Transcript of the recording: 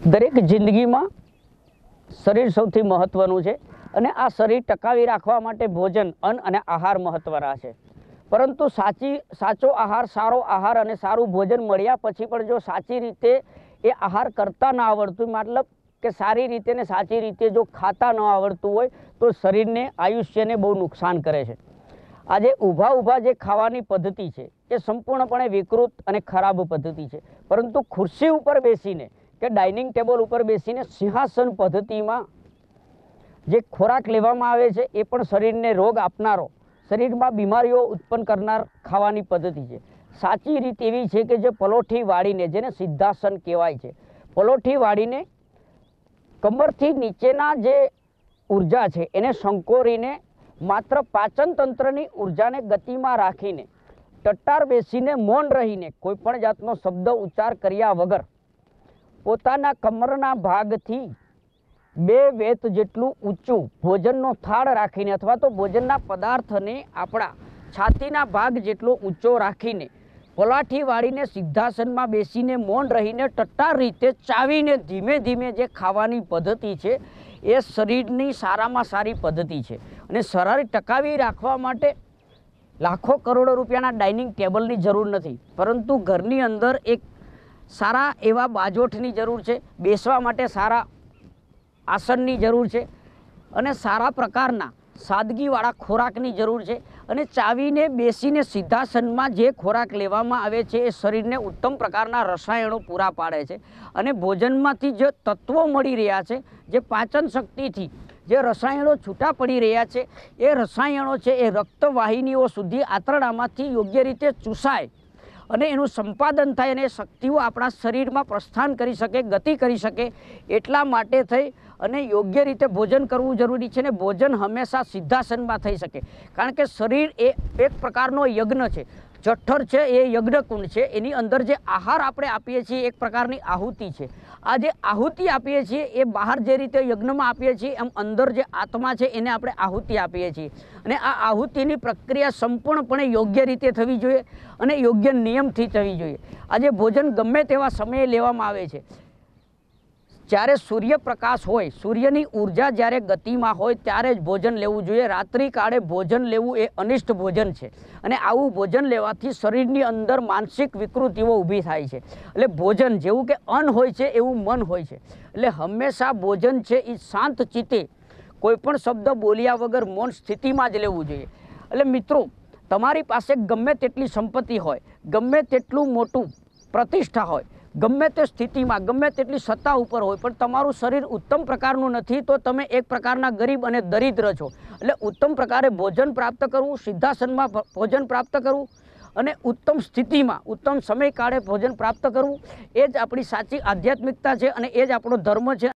દરેક જિંદગીમાં શરીર સૌથી મહત્વનું છે અને આ શરીર ટકાવી રાખવા માટે ભોજન, અન્ન અને આહાર મહત્વના છે. પરંતુ સાચો આહાર, સારો આહાર અને સારું ભોજન મળ્યા પછી પણ જો સાચી રીતે એ આહાર કરતા ન આવડતું, મતલબ કે સારી રીતે ને સાચી રીતે જો ખાતા ન આવડતું હોય તો શરીરને, આયુષ્યને બહુ નુકસાન કરે છે. આજે ઊભા જે ખાવાની પદ્ધતિ છે એ સંપૂર્ણપણે વિકૃત અને ખરાબ પદ્ધતિ છે. પરંતુ ખુરશી ઉપર બેસીને કે ડાઇનિંગ ટેબલ ઉપર બેસીને સિંહાસન પદ્ધતિમાં જે ખોરાક લેવામાં આવે છે એ પણ શરીરને રોગ આપનારો, શરીરમાં બીમારીઓ ઉત્પન્ન કરનાર ખાવાની પદ્ધતિ છે. સાચી રીત એવી છે કે જે પલોઠી વાળીને, જેને સિદ્ધાસન કહેવાય છે, પલોઠી વાળીને કમરથી નીચેના જે ઉર્જા છે એને સંકોરીને માત્ર પાચન તંત્રની ઉર્જાને ગતિમાં રાખીને, ટટ્ટાર બેસીને, મૌન રહીને, કોઈ પણ જાતનો શબ્દ ઉચ્ચાર કર્યા વગર પોતાના કમરના ભાગથી 2 વેત જેટલું ઊંચું ભોજનનો થાળ રાખીને અથવા તો ભોજનના પદાર્થને આપણા છાતીના ભાગ જેટલો ઊંચો રાખીને પલાઠી વાળીને સિદ્ધાસનમાં બેસીને મૌન રહીને ટટ્ટાર રીતે ચાવીને ધીમે ધીમે જે ખાવાની પદ્ધતિ છે એ શરીરની સારામાં સારી પદ્ધતિ છે. અને શરીર ટકાવી રાખવા માટે લાખો કરોડો રૂપિયાના ડાઇનિંગ ટેબલની જરૂર નથી, પરંતુ ઘરની અંદર એક સારા એવા બાજોઠની જરૂર છે, બેસવા માટે સારા આસનની જરૂર છે અને સારા પ્રકારના સાદગીવાળા ખોરાકની જરૂર છે. અને ચાવીને બેસીને સિદ્ધાસનમાં જે ખોરાક લેવામાં આવે છે એ શરીરને ઉત્તમ પ્રકારના રસાયણો પૂરા પાડે છે અને ભોજનમાંથી જે તત્વો મળી રહ્યા છે, જે પાચન શક્તિથી જે રસાયણો છૂટા પડી રહ્યા છે, એ રસાયણો છે એ રક્તવાહિનીઓ સુધી આંતરડામાંથી યોગ્ય રીતે ચૂસાય અને એનું સંપાદન થાય અને શક્તિઓ આપણા શરીરમાં પ્રસ્થાન કરી શકે, ગતિ કરી શકે. એટલા માટે થઈ અને યોગ્ય રીતે ભોજન કરવું જરૂરી છે. ને ભોજન હંમેશા સિદ્ધાસનમાં થઈ શકે, કારણ કે શરીર એ એક પ્રકારનો યજ્ઞ છે. જઠર છે એ યજ્ઞકુંડ છે, એની અંદર જે આહાર આપણે આપીએ છીએ એક પ્રકારની આહુતિ છે. આ જે આહુતિ આપીએ છીએ એ બહાર જે રીતે યજ્ઞમાં આપીએ છીએ એમ અંદર જે આત્મા છે એને આપણે આહુતિ આપીએ છીએ. અને આ આહુતિની પ્રક્રિયા સંપૂર્ણપણે યોગ્ય રીતે થવી જોઈએ અને યોગ્ય નિયમથી થવી જોઈએ. આજે ભોજન ગમે તેવા સમયે લેવામાં આવે છે. જ્યારે સૂર્યપ્રકાશ હોય, સૂર્યની ઉર્જા જ્યારે ગતિમાં હોય ત્યારે જ ભોજન લેવું જોઈએ. રાત્રિ કાળે ભોજન લેવું એ અનિષ્ટ ભોજન છે અને આવું ભોજન લેવાથી શરીરની અંદર માનસિક વિકૃતિઓ ઊભી થાય છે. એટલે ભોજન જેવું કે અન્ન હોય છે એવું મન હોય છે. એટલે હંમેશા ભોજન છે એ શાંત ચિત્તે કોઈ પણ શબ્દ બોલ્યા વગર મૌન સ્થિતિમાં જ લેવું જોઈએ. એટલે મિત્રો, તમારી પાસે ગમે તેટલી સંપત્તિ હોય, ગમે તેટલું મોટું પ્રતિષ્ઠા હોય, ગમે તે સ્થિતિમાં, ગમે તેટલી સત્તા ઉપર હોય, પણ તમારું શરીર ઉત્તમ પ્રકારનું નથી તો તમે એક પ્રકારના ગરીબ અને દરિદ્ર છો. એટલે ઉત્તમ પ્રકારે ભોજન પ્રાપ્ત કરવું, સિદ્ધાસનમાં ભોજન પ્રાપ્ત કરવું અને ઉત્તમ સ્થિતિમાં, ઉત્તમ સમયકાળે ભોજન પ્રાપ્ત કરવું, એ જ આપણી સાચી આધ્યાત્મિકતા છે અને એ જ આપણો ધર્મ છે.